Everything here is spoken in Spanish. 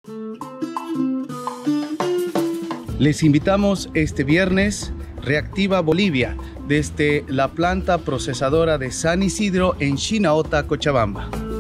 Les invitamos este viernes Reactiva Bolivia desde la planta procesadora de San Isidro en Chinauta, Cochabamba.